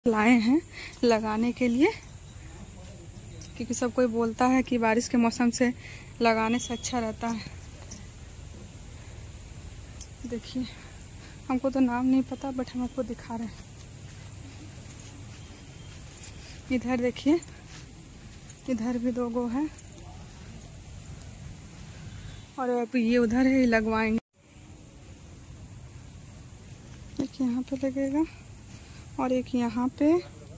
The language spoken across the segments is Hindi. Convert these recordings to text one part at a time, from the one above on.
लाए हैं लगाने के लिए, क्योंकि सब कोई बोलता है कि बारिश के मौसम से लगाने से अच्छा रहता है। देखिए, हमको तो नाम नहीं पता, बट हम आपको दिखा रहे हैं। इधर देखिए, इधर भी 2 गो है और अब ये उधर है, लगवाएंगे। एक यहाँ पे लगेगा और एक यहाँ पे,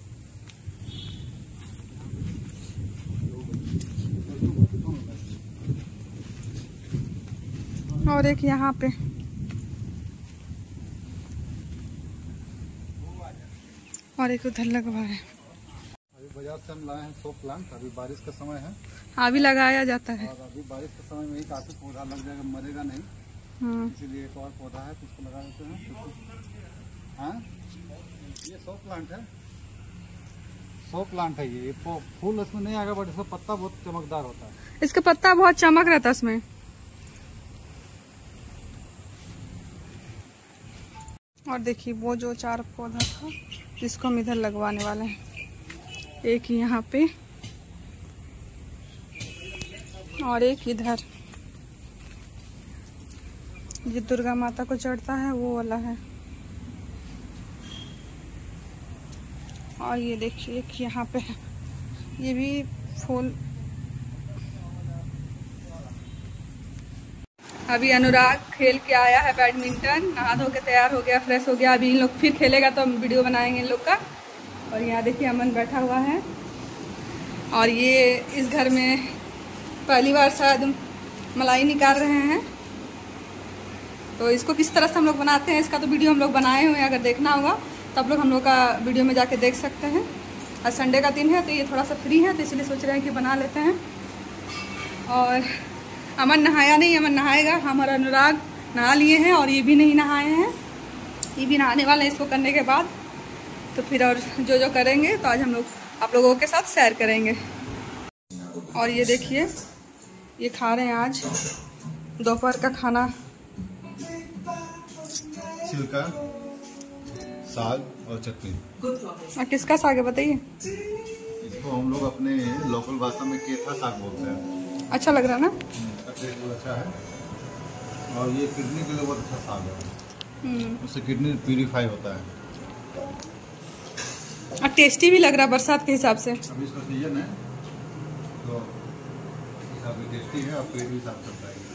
और एक यहाँ पे, और एक उधर लगवा रहे हैं। अभी बाजार से हम लाए हैं 100 प्लांट। अभी बारिश का समय है, अभी लगाया जाता है। और अभी बारिश के समय में ही काफी पौधा लग जाएगा, मरेगा नहीं। इसीलिए एक और पौधा है तो उसको लगा देते हैं। हाँ, ये 100 प्लांट है, 100 प्लांट है। ये फूल इसमें नहीं आएगा, बट इसका पत्ता बहुत चमकदार होता है। इसका पत्ता बहुत चमक रहता है इसमें। और देखिए, वो जो 4 पौधा था जिसको हम इधर लगवाने वाले हैं, एक यहाँ पे और एक इधर। ये दुर्गा माता को चढ़ता है वो वाला है। और ये देखिए, एक यहाँ पे है, ये भी फूल। अभी अनुराग खेल के आया है बैडमिंटन, नहा धो के तैयार हो गया, फ्रेश हो गया। अभी इन लोग फिर खेलेगा तो हम वीडियो बनाएंगे इन लोग का। और यहाँ देखिए, अमन बैठा हुआ है। और ये इस घर में पहली बार शायद मलाई निकाल रहे हैं, तो इसको किस तरह से हम लोग बनाते हैं इसका तो वीडियो हम लोग बनाए हुए हैं। अगर देखना होगा तो आप लोग हम लोग का वीडियो में जाके देख सकते हैं। आज संडे का दिन है तो ये थोड़ा सा फ्री है, तो इसलिए सोच रहे हैं कि बना लेते हैं। और अमन नहाया नहीं, अमन नहाएगा। हम और अनुराग नहा लिए हैं और ये भी नहीं नहाए हैं, ये भी नहाने वाले हैं इसको करने के बाद। तो फिर और जो जो करेंगे तो आज हम लोग आप लोगों के साथ शेयर करेंगे। और ये देखिए, ये खा रहे हैं आज दोपहर का खाना, छिलका, साग और चटनी। और किसका साग है बताइए? इसको हम लोग अपने लोकल भाषा में केथा साग बोलते हैं। अच्छा लग रहा है ना? टेस्ट बहुत अच्छा है और ये किडनी के लिए बहुत अच्छा साग है। उससे किडनी प्यूरिफाई होता है और टेस्टी भी लग रहा है बरसात के हिसाब से। अभी इसका सीजन है तो काफी टेस्टी है और पेट भी साफ करता है।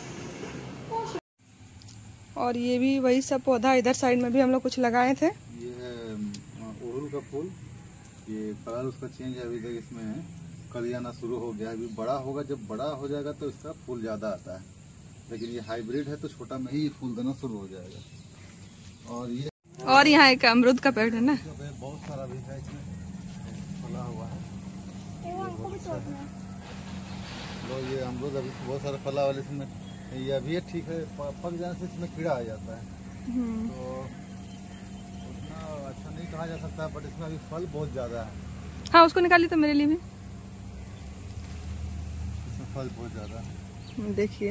और ये भी वही सब पौधा, इधर साइड में भी हम लोग कुछ लगाए थे। ये है अड़हुल का फूल, ये कलर उसका चेंज है। अभी तक इसमें कली आना शुरू हो गया, अभी बड़ा होगा। जब बड़ा हो जाएगा तो इसका फूल ज्यादा आता है, लेकिन ये हाइब्रिड है तो छोटा में ही फूल देना शुरू हो जाएगा। और यहाँ एक अमरूद का पेड़ है ना, बहुत सारा भी है इसमें फला हुआ है। तो ये अमरूद अभी बहुत सारा फला वाले इसमें, ये अभी ठीक है, पक जाने से इसमें कीड़ा आ जाता है तो उतना अच्छा नहीं कहा जा सकता, बट इसमें अभी फल बहुत ज्यादा है। हाँ, उसको निकाली तो मेरे लिए भी, इसमें फल बहुत ज्यादा है। देखिए,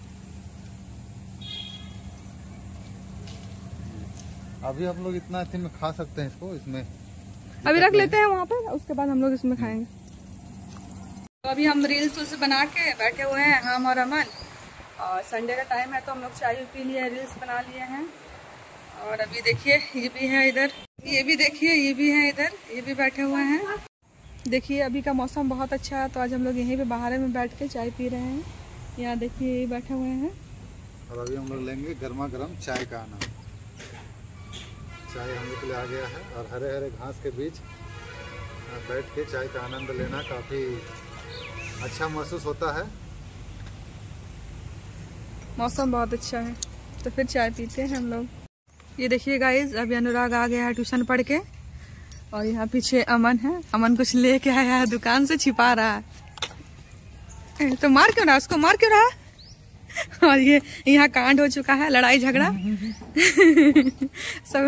अभी हम लोग इतना अच्छे में खा सकते हैं इसको, इसमें अभी रख लेते हैं वहाँ पर, उसके बाद हम लोग इसमें खाएंगे। तो अभी हम रील्स बना के बैठे हुए हैं, हम और अमन। और संडे का टाइम है तो हम लोग चाय पी लिए, रील्स बना लिए हैं। और अभी देखिए, ये भी है इधर, ये भी देखिए, ये भी है इधर, ये भी बैठे हुए हैं। देखिए, अभी का मौसम बहुत अच्छा है तो आज हम लोग यहीं पे बाहर में बैठ के चाय पी रहे हैं। यहाँ देखिए, ये बैठे हुए हैं। और अभी हम लोग लेंगे गर्मा गर्म चाय का आनंद। चाय हम लोग के लिए आ गया है और हरे हरे घास के बीच बैठ के चाय का आनंद लेना काफ़ी अच्छा महसूस होता है। मौसम बहुत अच्छा है तो फिर चाय पीते हैं हम लोग। ये देखिए गाइज, अभी अनुराग आ गया है ट्यूशन पढ़ के, और यहाँ पीछे अमन है। अमन कुछ लेके आया है, दुकान से छिपा रहा है। तो मार क्यों रहा, उसको मार क्यों रहा? और ये यहाँ कांड हो चुका है, लड़ाई झगड़ा सब।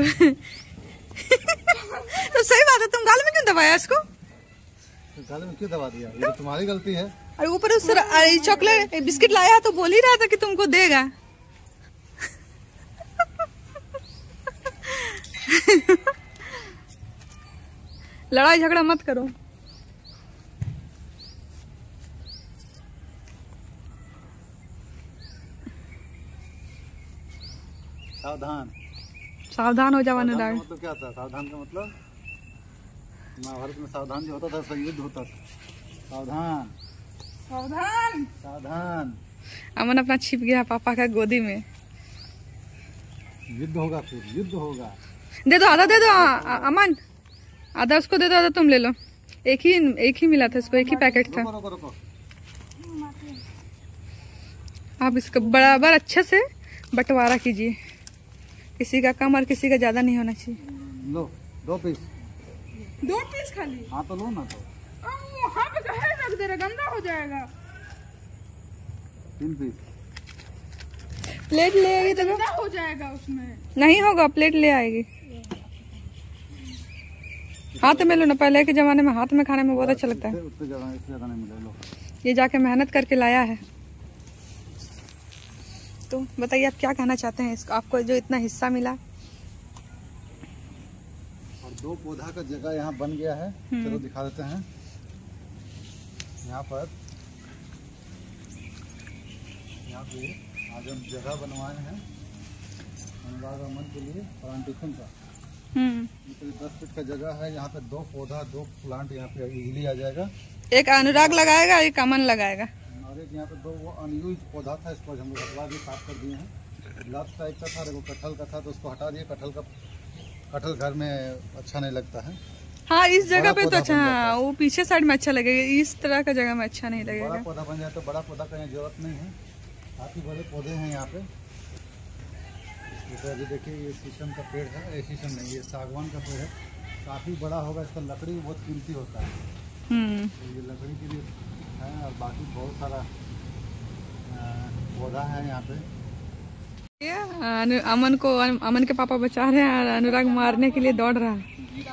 तो सही बात है, तुम गाल में क्यों दबाया इसको? गाल में क्यों दबा दिया? ये तुम्हारी गलती है। और ऊपर उस चॉकलेट बिस्किट लाया तो बोल ही रहा था कि तुमको देगा। लड़ाई झगड़ा मत करो। सावधान सावधान हो जाओ अनुराग। मतलब क्या था सावधान का मतलब? महाभारत में सावधान जो होता था उसका युद्ध होता था। सावधान सावधान सावधान। अमन अपना छिप गया पापा का गोदी में। युद्ध होगा, फिर युद्ध होगा। दे दो आधा, दे दो अमन, आधा उसको दे दो, आधा तुम ले लो। एक ही मिला था इसको, एक ही पैकेट था। रुको, रुको। आप इसको बराबर अच्छे से बंटवारा कीजिए, किसी का कम और किसी का ज्यादा नहीं होना चाहिए। लो 2 पीस। 2 पीस खाली? हाँ तो लो ना। तो वहाँ पे कहे रख दे रहा, गंदा हो जाएगा। 3 पीस। प्लेट ले आएगी तो गंदा हो जाएगा, उसमें नहीं होगा। प्लेट ले आएगी। हाथ में लो ना, पहले के जमाने में हाथ में खाने में बहुत अच्छा लगता है। उससे ज्यादा नहीं मिले। लो ये जाके मेहनत करके लाया है। तो बताइए आप क्या कहना चाहते हैं इसको, आपको जो इतना हिस्सा मिला। और 2 पौधा का जगह यहाँ बन गया है। चलो दिखा देते हैं। यहाँ पे आज हम जगह बनवाए हैं अनुराग अमन के लिए प्लांटेशन का। 10 फीट का जगह है। यहाँ पे 2 पौधा 2 प्लांट यहाँ पे इजीली आ जाएगा। एक अनुराग लगाएगा, एक अमन लगाएगा। और एक यहाँ पे 2 वो अनयूज पौधा था, इसको हम लोग हटवा के साफ कर दिए हैं। ग्लास टाइप का था, कटहल का था, तो उसको हटा दिए। कटहल घर में अच्छा नहीं लगता है। हाँ इस जगह पे तो अच्छा, हाँ वो पीछे साइड में अच्छा लगेगा, इस तरह का जगह में अच्छा नहीं लगेगा। बड़ा पौधा बन जाए तो बड़ा पौधा का जरूरत नहीं है। काफी बड़े पौधे हैं यहाँ पे। जैसे अभी देखिए ये शीशम का पेड़ है, ये शीशम नहीं, ये सागवान का पेड़ है। काफी बड़ा होगा। इसका लकड़ी बहुत कीमती होता है। तो ये लकड़ी के लिए है। और बाकी बहुत सारा पौधा है यहाँ पे। अमन के पापा बचा रहे हैं और अनुराग मारने के लिए दौड़ रहा है।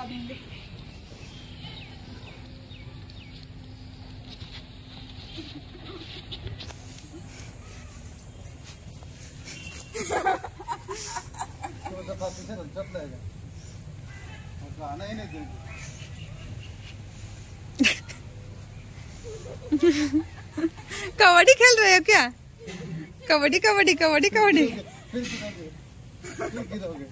आना ही नहीं देंगे। कबड्डी खेल रहे हो क्या? कबड्डी कबड्डी कबड्डी कबड्डी। फिर गिरोगे।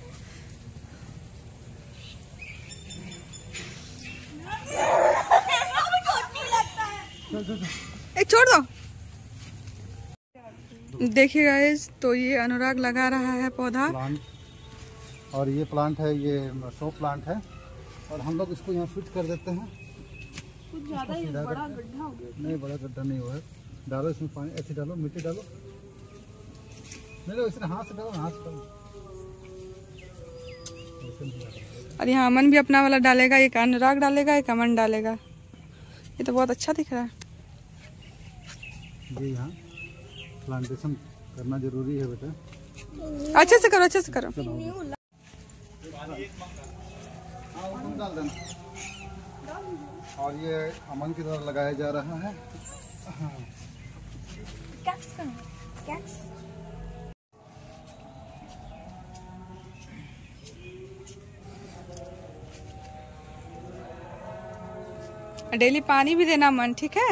छोड़ दो। देखिए गाइस, तो ये अनुराग लगा रहा है पौधा। और ये प्लांट है, ये शो प्लांट है। और हम लोग इसको यहाँ फिट कर देते हैं। कुछ ज्यादा ही बड़ा गड्ढा हो गया। नहीं बड़ा गड्ढा नहीं हुआ है। डालो इसमें पानी, ऐसे डालो, मिट्टी डालो। नहीं लो इसमें हाथ से डालो, हाथ से डालो। और यहाँ अमन भी अपना वाला डालेगा, एक अनुराग डालेगा, एक अमन डालेगा। ये तो बहुत अच्छा दिख रहा है। ये यहाँ प्लांटेशन करना जरूरी है बेटा। अच्छे से करो, अच्छे से करो। डाल देना। और ये अमन की तरफ लगाया जा रहा है। डेली पानी भी देना मन, ठीक है।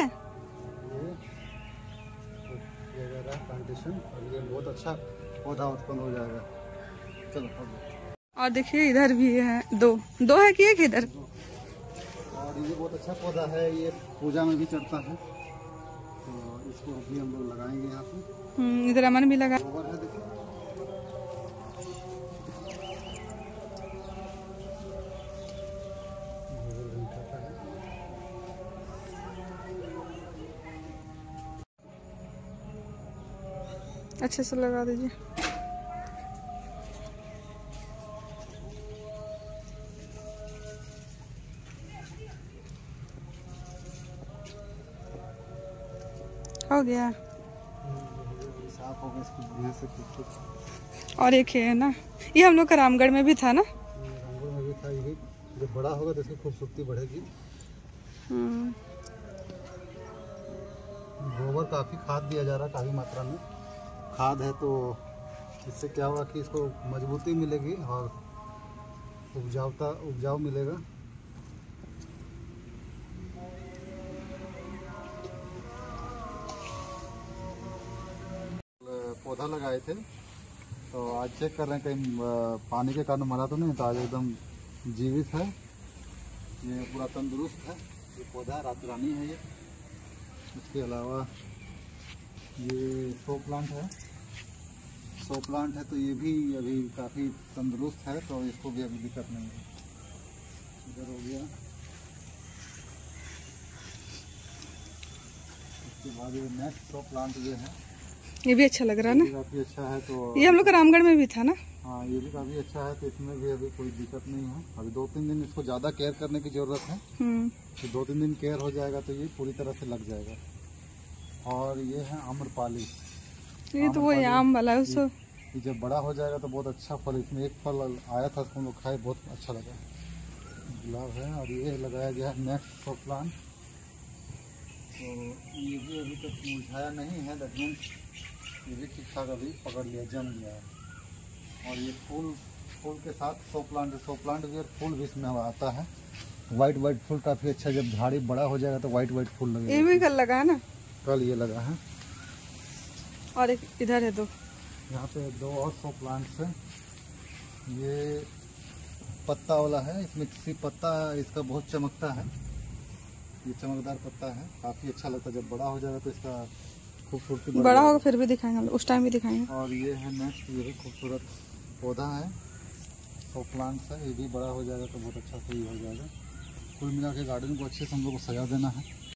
प्लांटेशन और ये बहुत अच्छा पौधा उत्पन्न हो जाएगा। चलो और देखिए इधर भी है, दो है कि एक इधर। और ये बहुत अच्छा पौधा है, ये पूजा में भी चढ़ता है। तो इसको अभी हम लोग लगाएंगे यहाँ पे। इधर अमन भी लगा। गोबर है देखिए। अच्छे से लगा दीजिए। हो गया। साफ हो गया इसको बढ़िया से कुछ। और एक है ना, ये हम लोग का रामगढ़ में भी था ना। रामगढ़ में भी था। ये जब बड़ा होगा तो इसकी खूबसूरती बढ़ेगी। गोबर काफी खाद दिया जा रहा है, काफी मात्रा में खाद है। तो इससे क्या होगा कि इसको मजबूती मिलेगी और उपजाऊ मिलेगा। पौधा लगाए थे, तो आज चेक कर रहे हैं कहीं पानी के कारण मरा तो नहीं। तो आज एकदम जीवित है, ये पूरा तंदुरुस्त है। ये पौधा रात रानी है ये। इसके अलावा ये शो प्लांट है। शो प्लांट है तो ये भी अभी काफ़ी तंदुरुस्त है, तो इसको भी अभी दिक्कत नहीं है। इधर हो गया। इसके बाद ये नेक्स्ट शो प्लांट ये है, ये भी अच्छा लग रहा है ना, काफ़ी अच्छा है। तो ये हम लोग का रामगढ़ में भी था ना। हाँ, ये भी काफ़ी अच्छा है। तो इसमें भी अभी कोई दिक्कत नहीं है। अभी 2-3 दिन इसको ज़्यादा केयर करने की ज़रूरत है। तो 2-3 दिन केयर हो जाएगा तो ये पूरी तरह से लग जाएगा। और ये है आम्रपाली। ये तो वो आम वाला है उसको। ये जब बड़ा हो जाएगा तो बहुत अच्छा फल, इसमें एक फल आया था उसको हम लोग खाए, बहुत अच्छा लगा। गुलाब है। और ये लगाया गया है नेक्स्ट शो प्लांट। तो ये भी अभी तक मुरझाया नहीं है, दैट मीन्स ये भी ठीक ठाक अभी पकड़ लिया, जम गया है। और ये फूल के साथ शो प्लांट भी, फूल भी इसमें आता है। वाइट फूल काफ़ी अच्छा, जब झाड़ी बड़ा हो जाएगा तो वाइट फूल लगेगा। ये भी कल लगा है ना, कल ये लगा है। और एक इधर है, दो यहाँ पे 2 और शो प्लांट्स है। ये पत्ता वाला है, इसमें किसी पत्ता इसका बहुत चमकता है। ये चमकदार पत्ता है, काफ़ी अच्छा लगता है। जब बड़ा हो जाएगा तो इसका खूबसूरती बड़ा होगा फिर भी दिखाएंगे, उस टाइम भी दिखाएंगे। और ये है नेक्स्ट, ये भी खूबसूरत पौधा है, शो प्लांट्स है। ये भी बड़ा हो जाएगा तो बहुत अच्छा सही हो जाएगा। कुल मिला के गार्डन को अच्छे से हम लोग को सजा देना है।